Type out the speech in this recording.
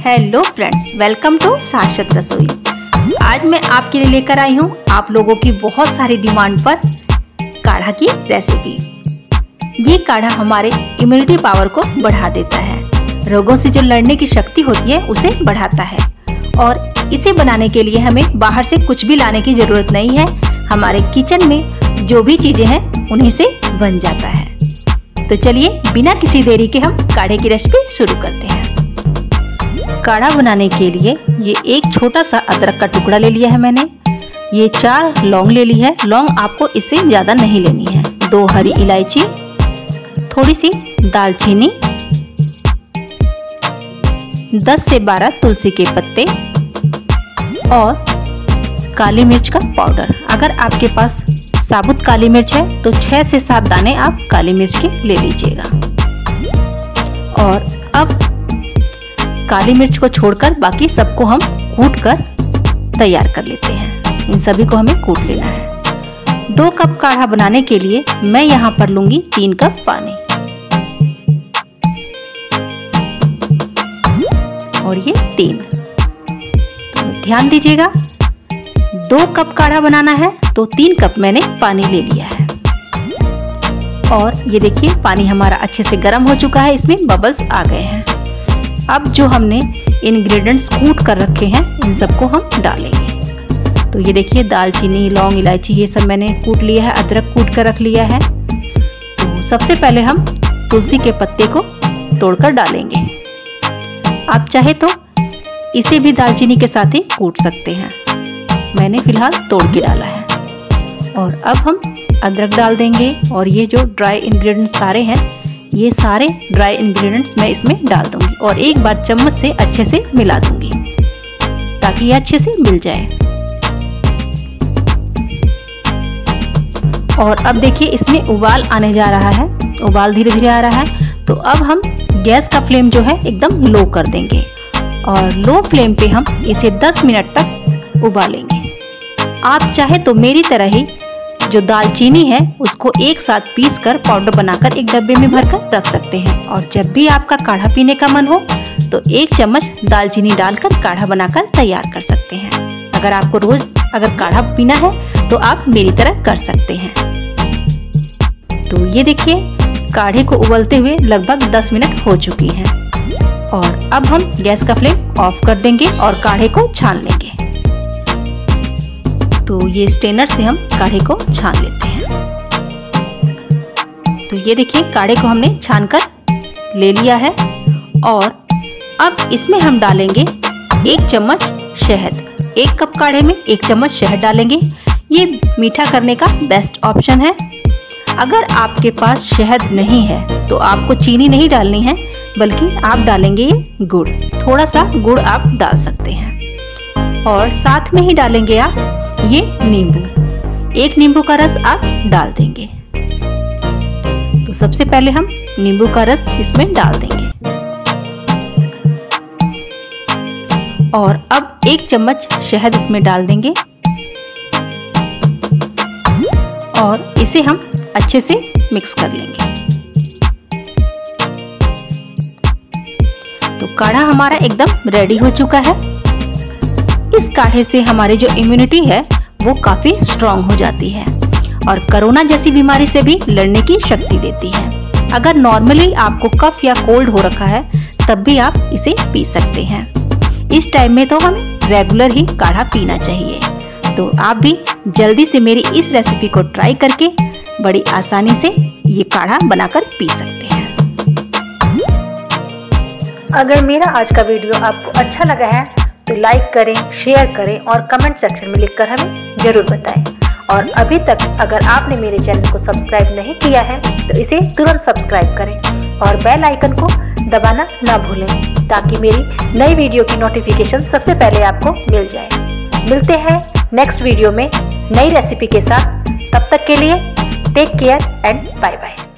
Hello friends, welcome to साक्षात रसोई। आज मैं आपके लिए लेकर आई हूँ आप लोगों की बहुत सारी डिमांड पर काढ़ा की रेसिपी। ये काढ़ा हमारे इम्यूनिटी पावर को बढ़ा देता है, रोगों से जो लड़ने की शक्ति होती है उसे बढ़ाता है। और इसे बनाने के लिए हमें बाहर से कुछ भी लाने की जरूरत नहीं है, हमारे किचन में जो भी चीजें हैं उन्हीं से बन जाता है। तो चलिए बिना किसी देरी के हम काढ़े की रेसिपी शुरू करते हैं। काढ़ा बनाने के लिए ये एक छोटा सा अदरक का टुकड़ा ले लिया है मैंने। ये 4 लौंग ले ली है। लौंग आपको इससे ज़्यादा नहीं लेनी है। 2 हरी इलायची, थोड़ी सी दालचीनी, 10 से 12 तुलसी के पत्ते और काली मिर्च का पाउडर। अगर आपके पास साबुत काली मिर्च है तो 6 से 7 दाने आप काली मिर्च के ले लीजिएगा। और अब काली मिर्च को छोड़कर बाकी सबको हम कूट कर तैयार कर लेते हैं। इन सभी को हमें कूट लेना है। 2 कप काढ़ा बनाने के लिए मैं यहाँ पर लूंगी 3 कप पानी। और ये 3। तो ध्यान दीजिएगा, 2 कप काढ़ा बनाना है तो 3 कप मैंने पानी ले लिया है। और ये देखिए पानी हमारा अच्छे से गर्म हो चुका है, इसमें बबल्स आ गए हैं। अब जो हमने इंग्रेडिएंट्स कूट कर रखे हैं इन सबको हम डालेंगे। तो ये देखिए दालचीनी, लौंग, इलायची ये सब मैंने कूट लिया है, अदरक कूट कर रख लिया है। तो सबसे पहले हम तुलसी के पत्ते को तोड़कर डालेंगे। आप चाहे तो इसे भी दालचीनी के साथ ही कूट सकते हैं, मैंने फिलहाल तोड़ के डाला है। और अब हम अदरक डाल देंगे। और ये जो ड्राई इंग्रेडिएंट्स सारे हैं, ये सारे ड्राई इंग्रेडिएंट्स मैं इसमें डाल दूंगी और एक बार चम्मच से अच्छे से मिला दूंगी ताकि ये अच्छे से मिल जाए। और अब देखिए इसमें उबाल आने जा रहा है, उबाल धीरे धीरे आ रहा है। तो अब हम गैस का फ्लेम जो है एकदम लो कर देंगे और लो फ्लेम पे हम इसे 10 मिनट तक उबालेंगे। आप चाहे तो मेरी तरह ही जो दालचीनी है उसको एक साथ पीस कर पाउडर बनाकर एक डब्बे में भरकर रख सकते हैं। और जब भी आपका काढ़ा पीने का मन हो तो 1 चम्मच दालचीनी डालकर काढ़ा बनाकर तैयार कर सकते हैं। अगर आपको रोज काढ़ा पीना है तो आप मेरी तरह कर सकते हैं। तो ये देखिए काढ़े को उबलते हुए लगभग 10 मिनट हो चुकी हैं। और अब हम गैस का फ्लेम ऑफ कर देंगे और काढ़े को छान लेंगे। तो ये स्ट्रेनर से हम काढ़े को छान लेते हैं। तो ये देखिए काढ़े को हमने छानकर ले लिया है। और अब इसमें हम डालेंगे 1 चम्मच शहद। 1 कप काढ़े में 1 चम्मच शहद डालेंगे। ये मीठा करने का बेस्ट ऑप्शन है। अगर आपके पास शहद नहीं है तो आपको चीनी नहीं डालनी है, बल्कि आप डालेंगे ये गुड़। थोड़ा सा गुड़ आप डाल सकते हैं। और साथ में ही डालेंगे आप ये नींबू। 1 नींबू का रस आप डाल देंगे। तो सबसे पहले हम नींबू का रस इसमें डाल देंगे। और अब 1 चम्मच शहद इसमें डाल देंगे और इसे हम अच्छे से मिक्स कर लेंगे। तो काढ़ा हमारा एकदम रेडी हो चुका है। इस काढ़े से हमारी जो इम्यूनिटी है वो काफी स्ट्रांग हो जाती है और कोरोना जैसी बीमारी से भी लड़ने की शक्ति देती है। अगर नॉर्मली आपको कफ या कोल्ड हो रखा है तब भी आप इसे पी सकते हैं। इस टाइम में तो हमें रेगुलर ही काढ़ा पीना चाहिए। तो आप भी जल्दी से मेरी इस रेसिपी को ट्राई करके बड़ी आसानी से ये काढ़ा बनाकर पी सकते हैं। अगर मेरा आज का वीडियो आपको अच्छा लगा है तो लाइक करें, शेयर करें और कमेंट सेक्शन में लिखकर हमें जरूर बताएं। और अभी तक अगर आपने मेरे चैनल को सब्सक्राइब नहीं किया है तो इसे तुरंत सब्सक्राइब करें और बेल आइकन को दबाना ना भूलें ताकि मेरी नई वीडियो की नोटिफिकेशन सबसे पहले आपको मिल जाए। मिलते हैं नेक्स्ट वीडियो में नई रेसिपी के साथ। तब तक के लिए take care and bye bye.